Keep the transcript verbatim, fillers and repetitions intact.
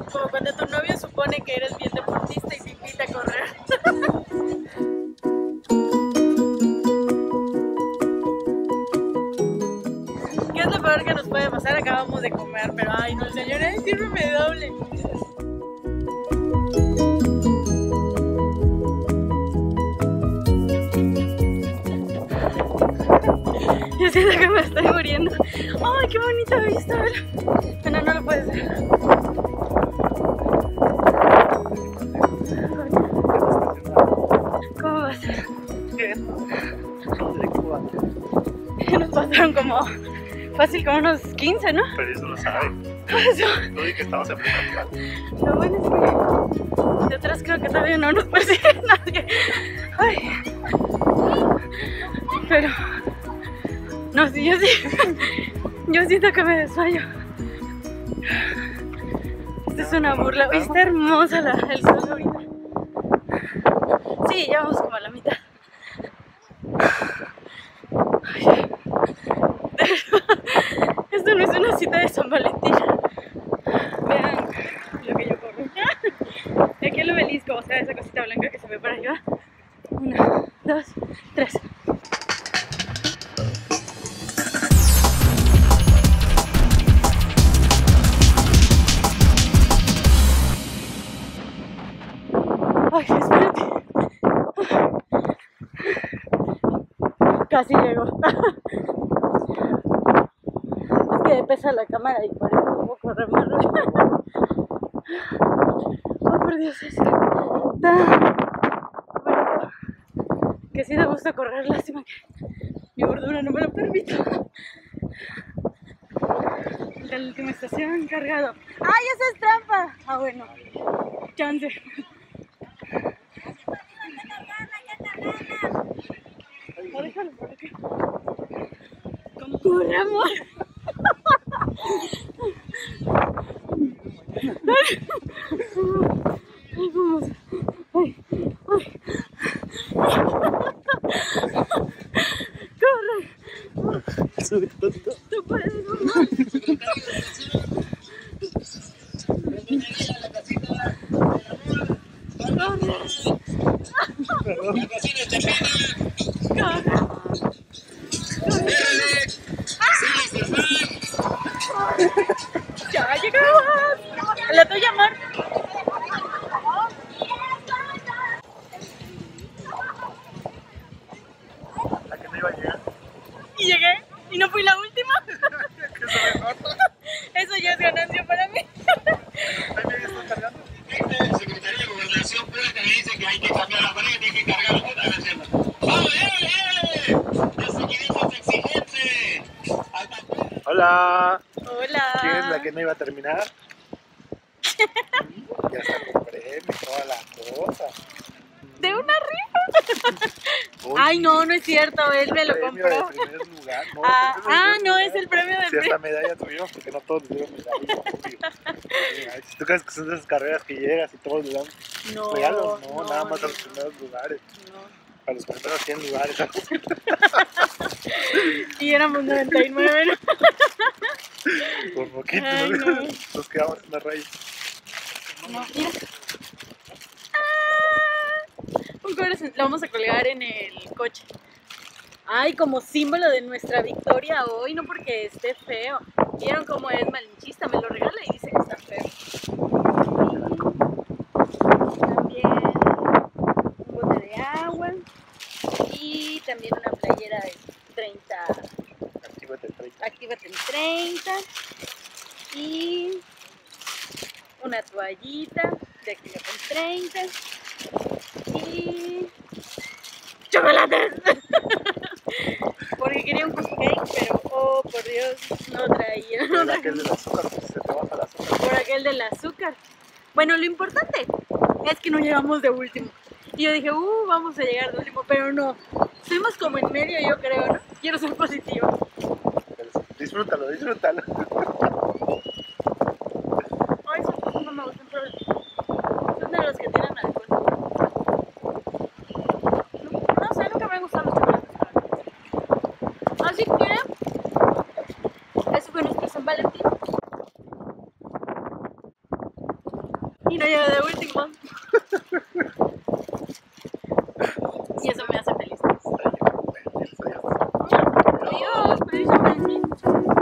Como cuando tu novio supone que eres bien deportista y te invita a correr. ¿Qué es lo peor que nos puede pasar? Acabamos de comer, pero ay no, señora, sírveme doble. Yo siento que me estoy muriendo. ¡Ay, qué bonita vista! Bueno, no lo puedes ver. ¿Cómo va a ser? Nos pasaron como fácil como unos quince, ¿no? Pero eso lo sabe. Eso. No dije que estamos en primera. Lo bueno es que de atrás creo que todavía no nos persigue nadie. Ay. Pero no, sí, yo sí. Yo siento que me desmayo. Esta es una burla. Hoy está hermosa la, el sol ahorita. Sí, ya vamos como a la mitad. Ay, esto no es una cita de San Valentín. Vean lo que yo corro. Aquí el obelisco, o sea, esa cosita blanca que se ve por arriba. Una, dos, tres. Ay, espérate. Casi llego. Es que pesa la cámara y por eso no puedo correr más rápido. Oh, por Dios, es tan bonito que sí da gusto correr. Lástima que mi gordura no me lo permite. La última estación, cargado. ¡Ay, esa es trampa! Ah, bueno, chance. Oh, déjalo por acá. ¿Cómo corre, amor? Ay, vamos. Ay, ay. Corre. Sube tonto. Tú puedes, mamá. Ya llegamos. La tuya, amor. La que no iba a llegar. Y llegué. Y no fui la última. Eso ya es ganancia para mí. Ahí me está cargando. El secretario de Gobernación Pública me dice que hay que cambiar la pared, que tiene que cargar otra vez. ¡Vamos, eh, eh! ¡Los seguidores exigentes! Hola. Hola. ¿Quién es la que no iba a terminar? Ya está con premio y toda la cosa. ¿De una rifa? Ay, no, no es cierto, él me lo Premio compró. de primer lugar. No, Ah, este es el ah, primer no, lugar. es el premio del Si hasta premio. medalla tuvimos, porque no todos les dieron medalla. obvio. Ay, si tú crees que son de esas carreras que llegas y todos le dan No, regalos, no, no, nada más no, a los primeros lugares. no. A los primeros cien lugares. Y éramos noventa y nueve, ¿no? Por poquito, Ay, ¿no? no. Nos quedamos en la raíz. No, mira. Ah, un corazón. Lo vamos a colgar en el coche. Ay, como símbolo de nuestra victoria hoy, no porque esté feo. Vieron cómo es malinchista, me lo regala y dice que está feo. También un bote de agua y también una playera de treinta. Actívate treinta. Actívate en treinta y una toallita de Actívate en treinta y chocolates. Porque quería un cupcake, pero oh por Dios, no traía. No Por traía. aquel del azúcar, porque se te baja el azúcar. Por aquel del azúcar. Bueno, lo importante es que no llegamos de último. Y yo dije, uh, vamos a llegar de último, pero no. Estuvimos como en medio, yo creo, ¿no? Quiero ser positiva. Disfrútalo, disfrútalo. Ay, esos cosas no me gustan, pero son de los que tienen alcohol. No, no sé, nunca me han gustado los chocolates. Así que, eso fue nuestro San Valentín. Y no llegué de último. Y eso me hace feliz. Adiós, feliz San Valentín.